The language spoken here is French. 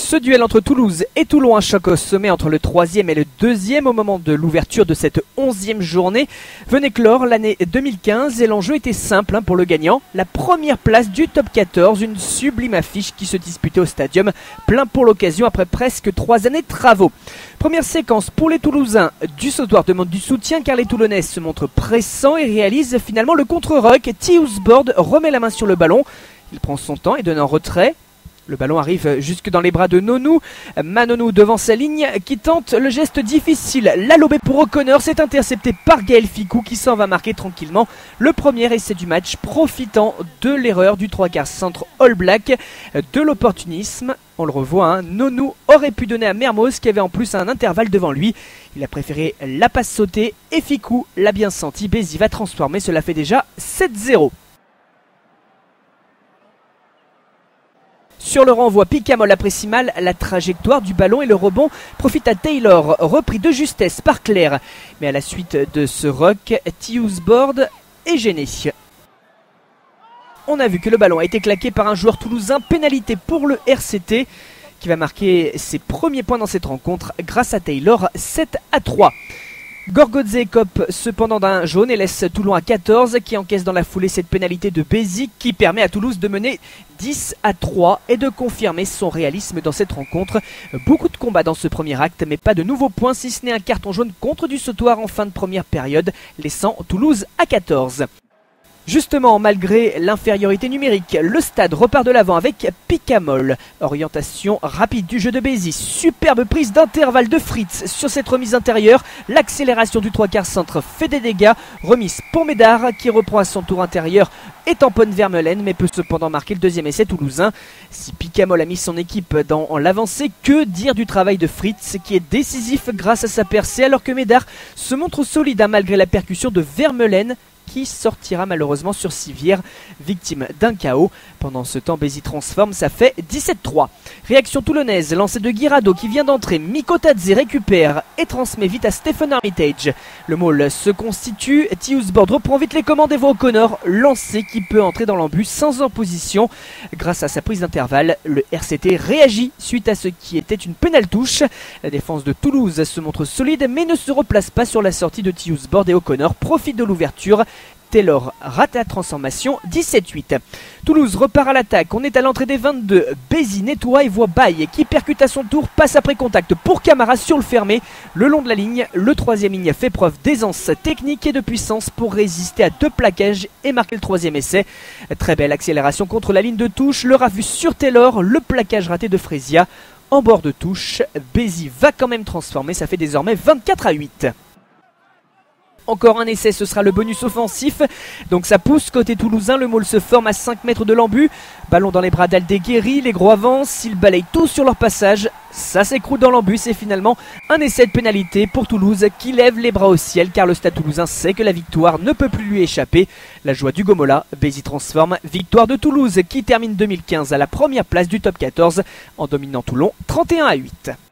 Ce duel entre Toulouse et Toulon, un choc au sommet entre le 3e et le 2e au moment de l'ouverture de cette 11e journée, venait clore l'année 2015 et l'enjeu était simple pour le gagnant. La première place du top 14, une sublime affiche qui se disputait au stadium, plein pour l'occasion après presque 3 années de travaux. Première séquence pour les Toulousains, du sautoir demande du soutien car les Toulonnais se montrent pressants et réalisent finalement le contre-rock. Tiusbord remet la main sur le ballon, il prend son temps et donne un retrait. Le ballon arrive jusque dans les bras de Nonou. Manonou devant sa ligne qui tente le geste difficile. La lobée pour O'Connor, c'est intercepté par Gaël Ficou qui s'en va marquer tranquillement le premier essai du match, profitant de l'erreur du 3/4 centre All Black, de l'opportunisme. On le revoit, Nonou aurait pu donner à Mermoz qui avait en plus un intervalle devant lui. Il a préféré la passe sautée et Ficou l'a bien senti. Bézi va transformer, cela fait déjà 7-0. Sur le renvoi, Picamol apprécie mal la trajectoire du ballon et le rebond profite à Taylor, repris de justesse par Claire. Mais à la suite de ce rock, Tiusbord est gêné. On a vu que le ballon a été claqué par un joueur toulousain, pénalité pour le RCT qui va marquer ses premiers points dans cette rencontre grâce à Taylor, 7-3. Gorgodze écope cependant d'un jaune et laisse Toulon à 14 qui encaisse dans la foulée cette pénalité de Bézi qui permet à Toulouse de mener 10-3 et de confirmer son réalisme dans cette rencontre. Beaucoup de combats dans ce premier acte mais pas de nouveaux points si ce n'est un carton jaune contre du sautoir en fin de première période, laissant Toulouse à 14. Justement, malgré l'infériorité numérique, le stade repart de l'avant avec Picamol. Orientation rapide du jeu de Bézi, superbe prise d'intervalle de Fritz sur cette remise intérieure. L'accélération du 3/4 centre fait des dégâts. Remise pour Médard qui reprend à son tour intérieur et tamponne Vermeulen mais peut cependant marquer le deuxième essai toulousain. Si Picamol a mis son équipe dans l'avancée, que dire du travail de Fritz qui est décisif grâce à sa percée alors que Médard se montre solide malgré la percussion de Vermeulen qui sortira malheureusement sur civière, victime d'un KO. Pendant ce temps, Bézi transforme, ça fait 17-3. Réaction toulonnaise, lancée de Guirado qui vient d'entrer, Mikotadze récupère et transmet vite à Stephen Armitage. Le maul se constitue, Tiusbord reprend vite les commandes et voit O'Connor lancé qui peut entrer dans l'embut sans opposition. Grâce à sa prise d'intervalle, le RCT réagit suite à ce qui était une pénale touche. La défense de Toulouse se montre solide mais ne se replace pas sur la sortie de Tiusbord et O'Connor profite de l'ouverture. Taylor rate la transformation, 17-8. Toulouse repart à l'attaque, on est à l'entrée des 22. Bézi nettoie et voit Baye qui percute à son tour, passe après contact pour Camara sur le fermé. Le long de la ligne, le troisième ligne fait preuve d'aisance technique et de puissance pour résister à 2 plaquages et marquer le troisième essai. Très belle accélération contre la ligne de touche, le rafus sur Taylor, le plaquage raté de Frezia. En bord de touche, Bézi va quand même transformer, ça fait désormais 24-8. Encore un essai, ce sera le bonus offensif. Donc ça pousse côté toulousain, le maul se forme à 5 mètres de l'embut. Ballon dans les bras d'Aldeguerri, les gros avancent, ils balayent tout sur leur passage. Ça s'écroule dans l'embut, c'est finalement un essai de pénalité pour Toulouse qui lève les bras au ciel car le stade toulousain sait que la victoire ne peut plus lui échapper. La joie du Gomola, Bézi transforme, victoire de Toulouse qui termine 2015 à la première place du top 14 en dominant Toulon 31-8.